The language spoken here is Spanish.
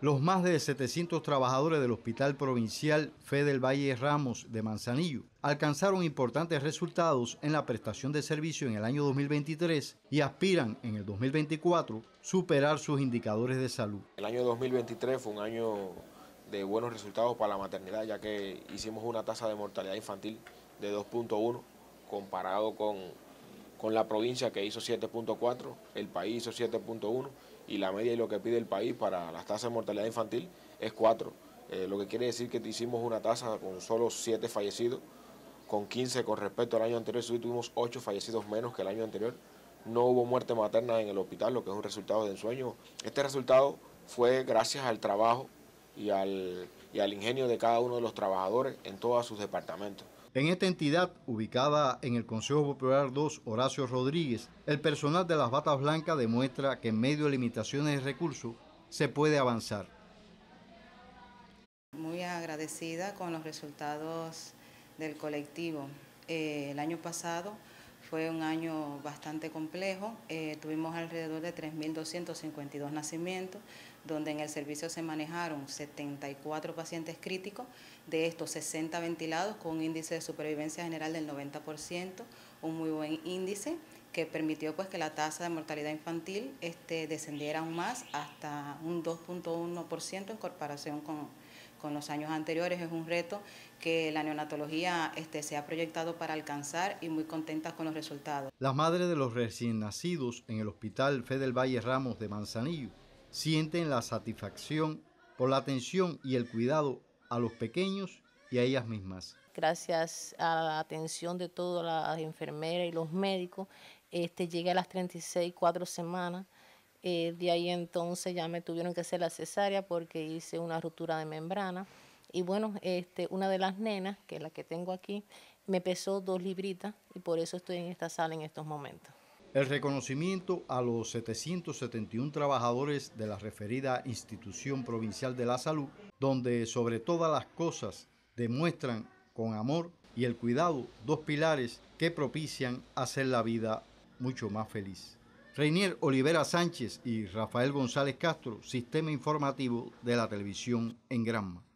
Los más de 700 trabajadores del Hospital Provincial Fe del Valle Ramos de Manzanillo alcanzaron importantes resultados en la prestación de servicio en el año 2023 y aspiran en el 2024 superar sus indicadores de salud. El año 2023 fue un año de buenos resultados para la maternidad, ya que hicimos una tasa de mortalidad infantil de 2.1 comparado con la provincia, que hizo 7.4, el país hizo 7.1 y la media y lo que pide el país para las tasas de mortalidad infantil es 4. Lo que quiere decir que hicimos una tasa con solo 7 fallecidos, con 15 con respecto al año anterior. Tuvimos 8 fallecidos menos que el año anterior. No hubo muerte materna en el hospital, lo que es un resultado de ensueño. Este resultado fue gracias al trabajo y al ingenio de cada uno de los trabajadores en todos sus departamentos. En esta entidad, ubicada en el Consejo Popular 2 Horacio Rodríguez, el personal de las batas blancas demuestra que en medio de limitaciones de recursos se puede avanzar. Muy agradecida con los resultados del colectivo. El año pasado fue un año bastante complejo, tuvimos alrededor de 3.252 nacimientos, donde en el servicio se manejaron 74 pacientes críticos, de estos 60 ventilados con un índice de supervivencia general del 90%, un muy buen índice que permitió pues que la tasa de mortalidad infantil descendiera aún más hasta un 2.1% en comparación con los años anteriores. Es un reto que la neonatología se ha proyectado para alcanzar y muy contentas con los resultados. Las madres de los recién nacidos en el Hospital Fe del Valle Ramos de Manzanillo sienten la satisfacción por la atención y el cuidado a los pequeños y a ellas mismas. Gracias a la atención de todas las enfermeras y los médicos, llegué a las 36, 4 semanas. De ahí entonces ya me tuvieron que hacer la cesárea porque hice una ruptura de membrana. Y bueno, una de las nenas, que es la que tengo aquí, me pesó 2 libritas y por eso estoy en esta sala en estos momentos. El reconocimiento a los 771 trabajadores de la referida Institución Provincial de la Salud, donde sobre todas las cosas demuestran con amor y el cuidado 2 pilares que propician hacer la vida mucho más feliz. Reinier Olivera Sánchez y Rafael González Castro, Sistema Informativo de la Televisión en Granma.